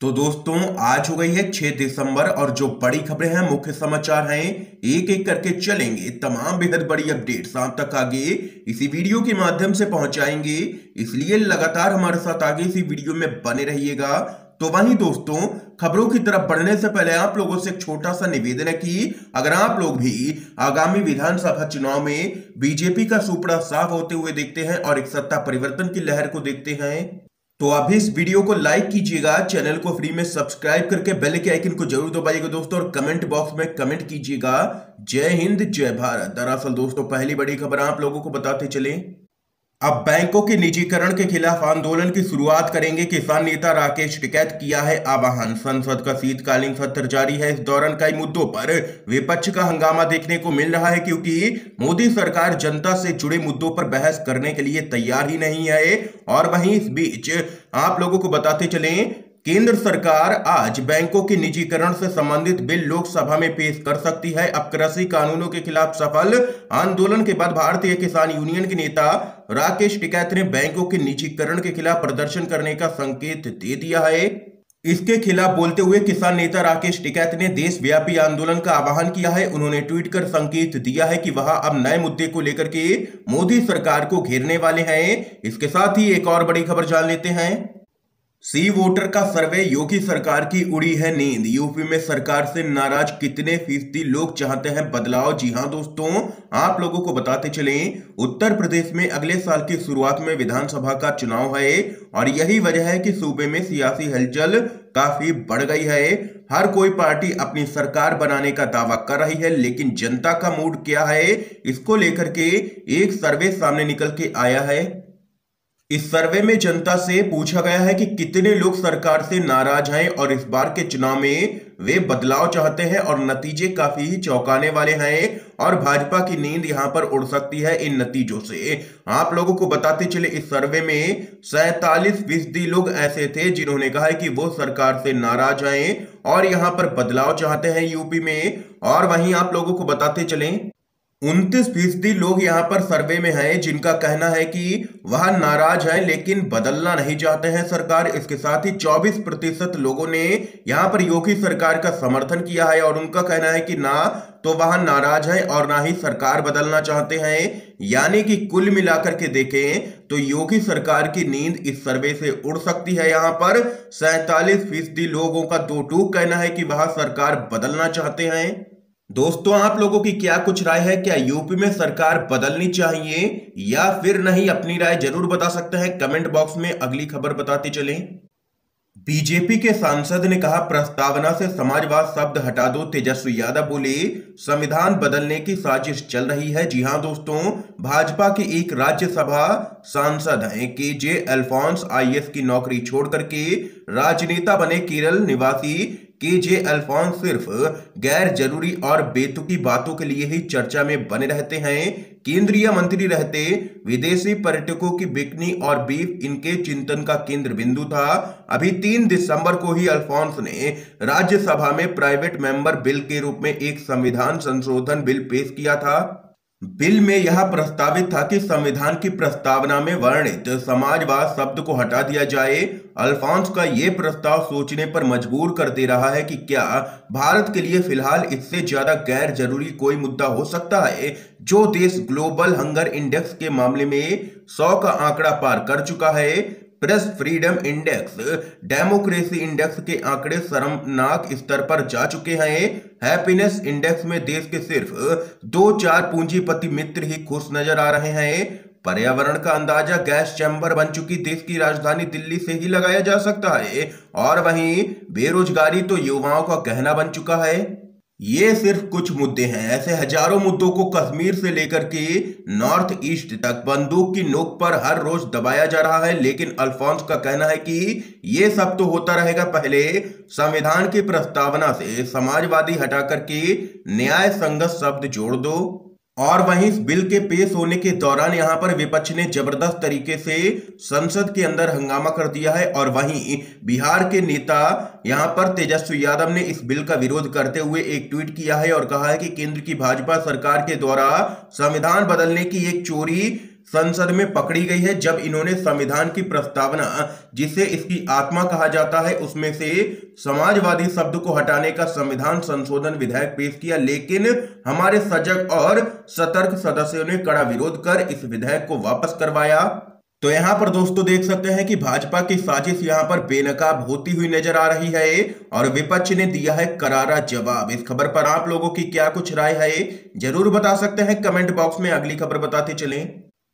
तो दोस्तों आज हो गई है 6 दिसंबर और जो बड़ी खबरें हैं, मुख्य समाचार हैं, एक एक करके चलेंगे। तमाम बेहद बड़ी अपडेट्स आप तक आगे इसी वीडियो के माध्यम से पहुंचाएंगे, इसलिए लगातार हमारे साथ आगे इसी वीडियो में बने रहिएगा। तो वहीं दोस्तों, खबरों की तरफ बढ़ने से पहले आप लोगों से एक छोटा सा निवेदन है कि अगर आप लोग भी आगामी विधानसभा चुनाव में बीजेपी का सुपड़ा साफ होते हुए देखते हैं और एक सत्ता परिवर्तन की लहर को देखते हैं, तो अभी इस वीडियो को लाइक कीजिएगा, चैनल को फ्री में सब्सक्राइब करके बेल के आइकन को जरूर दबाइएगा दोस्तों, और कमेंट बॉक्स में कमेंट कीजिएगा जय हिंद जय भारत। दरअसल दोस्तों, पहली बड़ी खबर आप लोगों को बताते चले, अब बैंकों के निजीकरण के खिलाफ आंदोलन की शुरुआत करेंगे किसान नेता राकेश टिकैत, किया है आह्वान। संसद का शीतकालीन सत्र जारी है, इस दौरान कई मुद्दों पर विपक्ष का हंगामा देखने को मिल रहा है, क्योंकि मोदी सरकार जनता से जुड़े मुद्दों पर बहस करने के लिए तैयार ही नहीं है। और वहीं इस बीच आप लोगों को बताते चलें, केंद्र सरकार आज बैंकों के निजीकरण से संबंधित बिल लोकसभा में पेश कर सकती है। अब कृषि कानूनों के खिलाफ सफल आंदोलन के बाद भारतीय किसान यूनियन के नेता राकेश टिकैत ने बैंकों के निजीकरण के खिलाफ प्रदर्शन करने का संकेत दे दिया है। इसके खिलाफ बोलते हुए किसान नेता राकेश टिकैत ने देशव्यापी आंदोलन का आह्वान किया है। उन्होंने ट्वीट कर संकेत दिया है कि वह अब नए मुद्दे को लेकर के मोदी सरकार को घेरने वाले हैं। इसके साथ ही एक और बड़ी खबर जान लेते हैं, सी वोटर का सर्वे, योगी सरकार की उड़ी है नींद। यूपी में सरकार से नाराज कितने फीसदी लोग चाहते हैं बदलाव। जी हां दोस्तों, आप लोगों को बताते चलें, उत्तर प्रदेश में अगले साल की शुरुआत में विधानसभा का चुनाव है और यही वजह है कि सूबे में सियासी हलचल काफी बढ़ गई है। हर कोई पार्टी अपनी सरकार बनाने का दावा कर रही है, लेकिन जनता का मूड क्या है, इसको लेकर के एक सर्वे सामने निकल के आया है। इस सर्वे में जनता से पूछा गया है कि कितने लोग सरकार से नाराज हैं और इस बार के चुनाव में वे बदलाव चाहते हैं, और नतीजे काफी ही चौंकाने वाले हैं और भाजपा की नींद यहां पर उड़ सकती है इन नतीजों से। आप लोगों को बताते चले, इस सर्वे में 47% लोग ऐसे थे जिन्होंने कहा है कि वो सरकार से नाराज हैं और यहां पर बदलाव चाहते हैं यूपी में। और वहीं आप लोगों को बताते चलें, 29% लोग यहां पर सर्वे में हैं जिनका कहना है कि वह नाराज हैं लेकिन बदलना नहीं चाहते हैं सरकार। इसके साथ ही 24% लोगों ने यहां पर योगी सरकार का समर्थन किया है और उनका कहना है कि ना तो वह नाराज है और ना ही सरकार बदलना चाहते हैं। यानी कि कुल मिलाकर के देखें तो योगी सरकार की नींद इस सर्वे से उड़ सकती है। यहां पर 47% लोगों का दो टूक कहना है कि वह सरकार बदलना चाहते हैं। दोस्तों, आप लोगों की क्या कुछ राय है, क्या यूपी में सरकार बदलनी चाहिए या फिर नहीं? अपनी राय जरूर बता सकते हैं कमेंट बॉक्स में। अगली खबर बताते चलें, बीजेपी के सांसद ने कहा प्रस्तावना से समाजवाद शब्द हटा दो। तेजस्वी यादव बोले संविधान बदलने की साजिश चल रही है। जी हां दोस्तों, भाजपा के एक राज्यसभा सांसद हैं केजे अल्फोंस, आईएएस की नौकरी छोड़ करके राजनेता बने। केरल निवासी केजे अल्फोंस सिर्फ गैर जरूरी और बेतुकी बातों के लिए ही चर्चा में बने रहते हैं। केंद्रीय मंत्री रहते विदेशी पर्यटकों की बिकनी और बीफ इनके चिंतन का केंद्र बिंदु था। अभी 3 दिसंबर को ही अल्फोंस ने राज्यसभा में प्राइवेट मेंबर बिल के रूप में एक संविधान संशोधन बिल पेश किया था। बिल में यह प्रस्तावित था कि संविधान की प्रस्तावना में वर्णित समाजवाद शब्द को हटा दिया जाए। अल्फोंस का यह प्रस्ताव सोचने पर मजबूर कर दे रहा है कि क्या भारत के लिए फिलहाल इससे ज्यादा गैर जरूरी कोई मुद्दा हो सकता है। जो देश ग्लोबल हंगर इंडेक्स के मामले में 100 का आंकड़ा पार कर चुका है। Press freedom index, democracy index के आंकड़े शर्मनाक स्तर पर जा चुके हैं। हैप्पीनेस इंडेक्स में देश के सिर्फ 2-4 पूंजीपति मित्र ही खुश नजर आ रहे हैं। पर्यावरण का अंदाजा गैस चैम्बर बन चुकी देश की राजधानी दिल्ली से ही लगाया जा सकता है। और वहीं बेरोजगारी तो युवाओं का कहना बन चुका है। ये सिर्फ कुछ मुद्दे हैं, ऐसे हजारों मुद्दों को कश्मीर से लेकर के नॉर्थ ईस्ट तक बंदूक की नोक पर हर रोज दबाया जा रहा है। लेकिन अल्फोंस का कहना है कि ये सब तो होता रहेगा, पहले संविधान की प्रस्तावना से समाजवादी हटा करके न्याय संगत शब्द जोड़ दो। और वहीं इस बिल के पेश होने के दौरान यहां पर विपक्ष ने जबरदस्त तरीके से संसद के अंदर हंगामा कर दिया है। और वहीं बिहार के नेता यहां पर तेजस्वी यादव ने इस बिल का विरोध करते हुए एक ट्वीट किया है और कहा है कि केंद्र की भाजपा सरकार के द्वारा संविधान बदलने की एक चोरी संसद में पकड़ी गई है, जब इन्होंने संविधान की प्रस्तावना, जिसे इसकी आत्मा कहा जाता है, उसमें से समाजवादी शब्द को हटाने का संविधान संशोधन विधेयक पेश किया। लेकिन हमारे सजग और सतर्क सदस्यों ने कड़ा विरोध कर इस विधेयक को वापस करवाया। तो यहां पर दोस्तों देख सकते हैं कि भाजपा की साजिश यहां पर बेनकाब होती हुई नजर आ रही है और विपक्ष ने दिया है करारा जवाब। इस खबर पर आप लोगों की क्या कुछ राय है, जरूर बता सकते हैं कमेंट बॉक्स में। अगली खबर बताते चलें।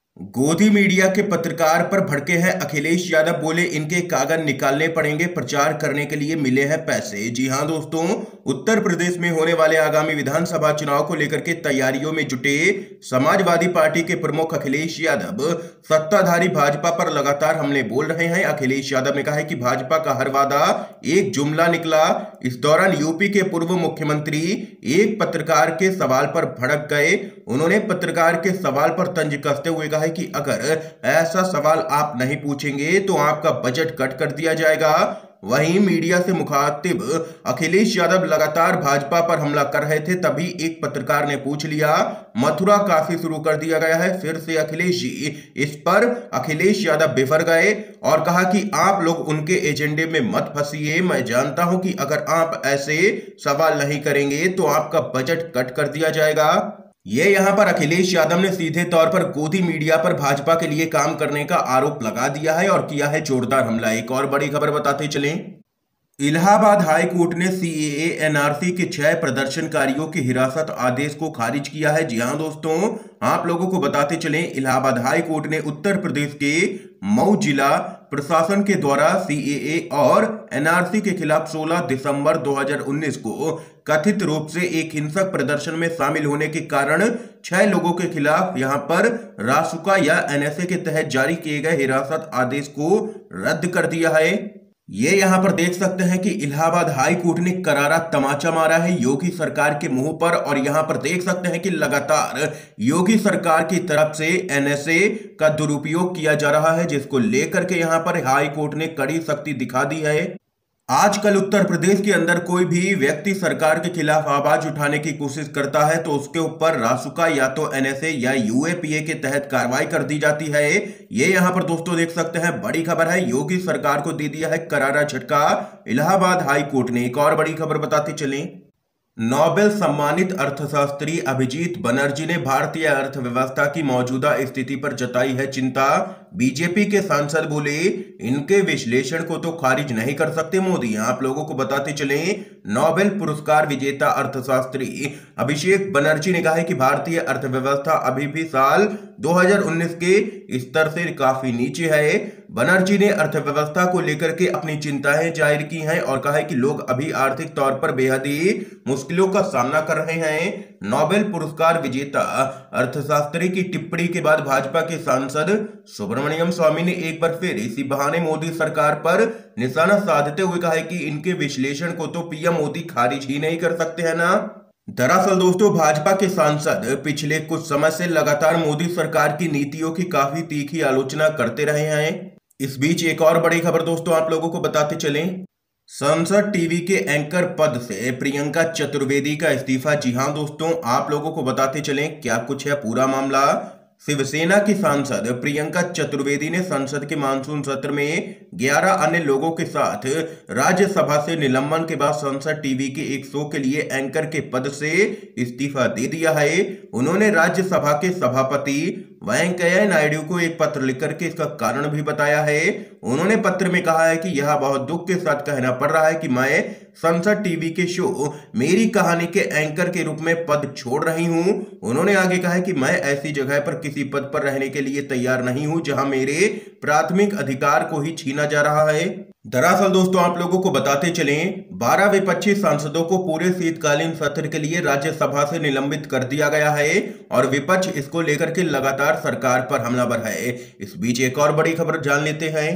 गोदी मीडिया के पत्रकार पर भड़के हैं अखिलेश यादव, बोले इनके कागज निकालने पड़ेंगे, प्रचार करने के लिए मिले हैं पैसे। जी हां दोस्तों, उत्तर प्रदेश में होने वाले आगामी विधानसभा चुनाव को लेकर के तैयारियों में जुटे समाजवादी पार्टी के प्रमुख अखिलेश यादव सत्ताधारी भाजपा पर लगातार हमले बोल रहे हैं। अखिलेश यादव ने कहा है कि भाजपा का हर वादा एक जुमला निकला। इस दौरान यूपी के पूर्व मुख्यमंत्री एक पत्रकार के सवाल पर भड़क गए। उन्होंने पत्रकार के सवाल पर तंज कसते हुए कहा कि अगर ऐसा सवाल आप नहीं पूछेंगे तो आपका बजट कट कर दिया जाएगा। वहीं मीडिया से मुखातिब अखिलेश यादव लगातार भाजपा पर हमला कर रहे थे, तभी एक पत्रकार ने पूछ लिया मथुरा काशी शुरू कर दिया गया है फिर से अखिलेश जी। इस पर अखिलेश यादव बिफर गए और कहा कि आप लोग उनके एजेंडे में मत फंसिए। मैं जानता हूं कि अगर आप ऐसे सवाल नहीं करेंगे तो आपका बजट कट कर दिया जाएगा। ये यहां पर अखिलेश यादव ने सीधे तौर पर गोदी मीडिया पर भाजपा के लिए काम करने का आरोप लगा दिया है और किया है जोरदार हमला। एक और बड़ी खबर बताते चलें। इलाहाबाद हाई कोर्ट ने सीएए एनआरसी के 6 प्रदर्शनकारियों की हिरासत आदेश को खारिज किया है। जी हां दोस्तों, आप लोगों को बताते चलें, इलाहाबाद हाई कोर्ट ने उत्तर प्रदेश के मऊ जिला प्रशासन के द्वारा सीएए और एनआरसी के खिलाफ 16 दिसंबर 2019 को कथित रूप से एक हिंसक प्रदर्शन में शामिल होने के कारण 6 लोगों के खिलाफ यहां पर रासुका या एनएसए के तहत जारी किए गए हिरासत आदेश को रद्द कर दिया है। ये यहां पर देख सकते हैं कि इलाहाबाद हाई कोर्ट ने करारा तमाचा मारा है योगी सरकार के मुंह पर और यहां पर देख सकते हैं कि लगातार योगी सरकार की तरफ से एनएसए का दुरुपयोग किया जा रहा है, जिसको लेकर के यहां पर हाई कोर्ट ने कड़ी सख्ती दिखा दी है। आजकल उत्तर प्रदेश के अंदर कोई भी व्यक्ति सरकार के खिलाफ आवाज उठाने की कोशिश करता है तो उसके ऊपर रासुका या तो एनएसए या यूएपीए के तहत कार्रवाई कर दी जाती है। ये यहां पर दोस्तों देख सकते हैं, बड़ी खबर है, योगी सरकार को दे दिया है करारा झटका इलाहाबाद हाई कोर्ट ने। एक और बड़ी खबर बताते चलें। नोबेल सम्मानित अर्थशास्त्री अभिजीत बनर्जी ने भारतीय अर्थव्यवस्था की मौजूदा स्थिति पर जताई है चिंता। बीजेपी के सांसद बोले इनके विश्लेषण को तो खारिज नहीं कर सकते मोदी। आप लोगों को बताते चलें, नोबेल पुरस्कार विजेता अर्थशास्त्री अभिषेक बनर्जी ने कहा है कि भारतीय अर्थव्यवस्था अभी भी साल 2019 के स्तर से काफी नीचे है। बनर्जी ने अर्थव्यवस्था को लेकर के अपनी चिंताएं जाहिर की हैं और कहा है कि लोग अभी आर्थिक तौर पर बेहद ही मुश्किलों का सामना कर रहे हैं। नोबेल पुरस्कार विजेता अर्थशास्त्री की टिप्पणी के बाद भाजपा के सांसद सुब्रमण्यम स्वामी ने एक बार फिर इसी बहाने मोदी सरकार पर निशाना साधते हुए कहा है कि इनके विश्लेषण को तो पीएम मोदी खारिज ही नहीं कर सकते हैं ना। दरअसल दोस्तों, भाजपा के सांसद पिछले कुछ समय से लगातार मोदी सरकार की नीतियों की काफी तीखी आलोचना करते रहे हैं। इस बीच एक और बड़ी खबर दोस्तों आप लोगों को बताते चलें। संसद टीवी के एंकर पद से प्रियंका चतुर्वेदी का इस्तीफा। जी हां दोस्तों, आप लोगों को बताते चलें क्या कुछ है पूरा मामला। शिवसेना की सांसद प्रियंका चतुर्वेदी ने संसद के मानसून सत्र में 11 अन्य लोगों के साथ राज्यसभा से निलंबन के बाद संसद टीवी के एक शो के लिए एंकर के पद से इस्तीफा दे दिया है। उन्होंने राज्यसभा के सभापति वेंकैया नायडू को एक पत्र लिखकर के इसका कारण भी बताया है। उन्होंने पत्र में कहा है कि यह बहुत दुख के साथ कहना पड़ रहा है कि मैं संसद टीवी के शो मेरी कहानी के एंकर के रूप में पद छोड़ रही हूं। उन्होंने आगे कहा है कि मैं ऐसी जगह पर किसी पद पर रहने के लिए तैयार नहीं हूं जहां मेरे प्राथमिक अधिकार को ही छीना जा रहा है। दरअसल दोस्तों आप लोगों को बताते चलें, 12 विपक्षी सांसदों को पूरे शीतकालीन सत्र के लिए राज्यसभा से निलंबित कर दिया गया है और विपक्ष इसको लेकर के लगातार सरकार पर हमलावर है। इस बीच एक और बड़ी खबर जान लेते हैं।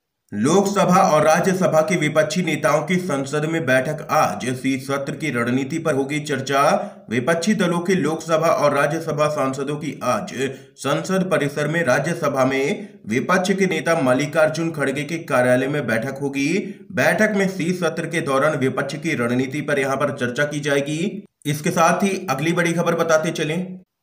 लोकसभा और राज्यसभा के विपक्षी नेताओं की संसद में बैठक आज। शीत सत्र की रणनीति पर होगी चर्चा। विपक्षी दलों के लोकसभा और राज्यसभा सांसदों की आज संसद परिसर में राज्यसभा में विपक्ष के नेता मल्लिकार्जुन खड़गे के कार्यालय में बैठक होगी। बैठक में शीत सत्र के दौरान विपक्ष की रणनीति पर यहां पर चर्चा की जाएगी। इसके साथ ही अगली बड़ी खबर बताते चलें।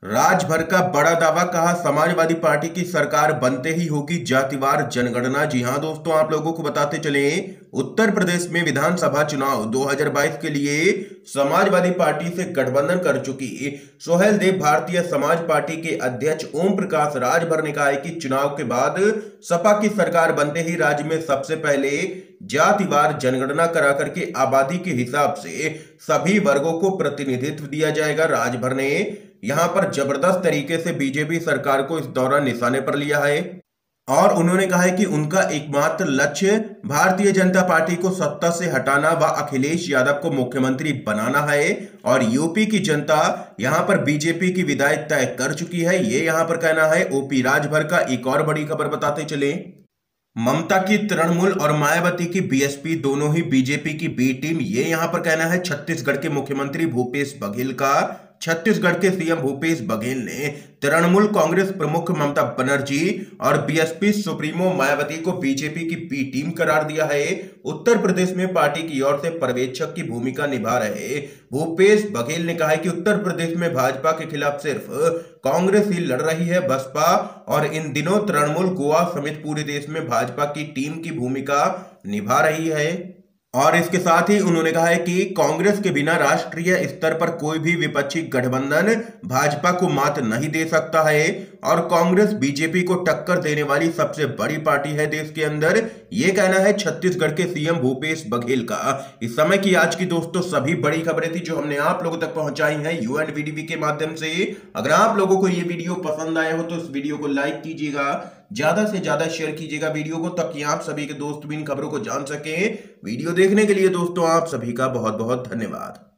राजभर का बड़ा दावा, कहा समाजवादी पार्टी की सरकार बनते ही होगी जातिवार जनगणना। जी हां दोस्तों, आप लोगों को बताते चले उत्तर प्रदेश में विधानसभा चुनाव 2022 के लिए समाजवादी पार्टी से गठबंधन कर चुकी सोहेल देव भारतीय समाज पार्टी के अध्यक्ष ओम प्रकाश राजभर ने कहा है कि चुनाव के बाद सपा की सरकार बनते ही राज्य में सबसे पहले जातिवार जनगणना करा करके आबादी के हिसाब से सभी वर्गों को प्रतिनिधित्व दिया जाएगा। राजभर ने यहां पर जबरदस्त तरीके से बीजेपी सरकार को इस दौरान निशाने पर लिया है और उन्होंने कहा है कि उनका एकमात्र लक्ष्य भारतीय जनता पार्टी को सत्ता से हटाना व अखिलेश यादव को मुख्यमंत्री बनाना है और यूपी की जनता यहां पर बीजेपी की विदाई तय कर चुकी है। ये यहां पर कहना है ओपी राजभर का। एक और बड़ी खबर बताते चले, ममता की तृणमूल और मायावती की बीएसपी दोनों ही बीजेपी की बी टीम। ये यहां पर कहना है छत्तीसगढ़ के मुख्यमंत्री भूपेश बघेल का। छत्तीसगढ़ के सीएम भूपेश बघेल ने तृणमूल कांग्रेस प्रमुख ममता बनर्जी और बीएसपी सुप्रीमो मायावती को बीजेपी की बी टीम करार दिया है। उत्तर प्रदेश में पार्टी की ओर से पर्यवेक्षक की भूमिका निभा रहे भूपेश बघेल ने कहा है कि उत्तर प्रदेश में भाजपा के खिलाफ सिर्फ कांग्रेस ही लड़ रही है। बसपा और इन दिनों तृणमूल गोवा समेत पूरे देश में भाजपा की टीम की भूमिका निभा रही है। और इसके साथ ही उन्होंने कहा है कि कांग्रेस के बिना राष्ट्रीय स्तर पर कोई भी विपक्षी गठबंधन भाजपा को मात नहीं दे सकता है और कांग्रेस बीजेपी को टक्कर देने वाली सबसे बड़ी पार्टी है देश के अंदर। ये कहना है छत्तीसगढ़ के सीएम भूपेश बघेल का। इस समय की आज की दोस्तों सभी बड़ी खबरें थी जो हमने आप लोगों तक पहुंचाई हैं यूएनवीडीवी के माध्यम से। अगर आप लोगों को ये वीडियो पसंद आया हो तो इस वीडियो को लाइक कीजिएगा, ज्यादा से ज्यादा शेयर कीजिएगा वीडियो को, ताकि आप सभी के दोस्त भी इन खबरों को जान सकें। वीडियो देखने के लिए दोस्तों आप सभी का बहुत बहुत धन्यवाद।